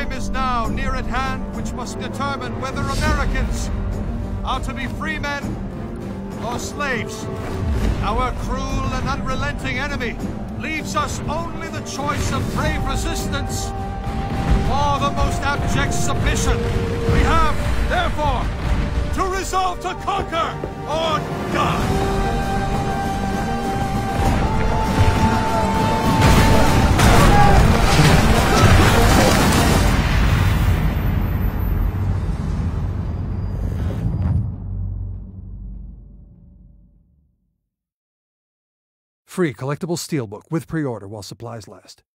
time is now near at hand which must determine whether Americans are to be free men or slaves. Our cruel and unrelenting enemy leaves us only the choice of brave resistance or the most abject submission. We have, therefore, to resolve to conquer or die. Free collectible steelbook with pre-order while supplies last.